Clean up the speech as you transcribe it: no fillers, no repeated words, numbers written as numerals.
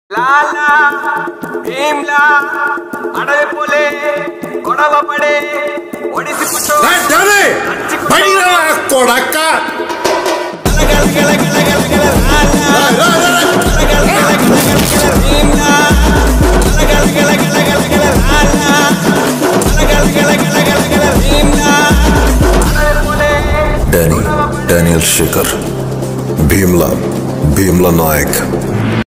లాలా భీమ్లా అడవి పోలే గొడవ పడే ఒడిసి కొడక్క Daniel Shekhar, Bhimla Nayak.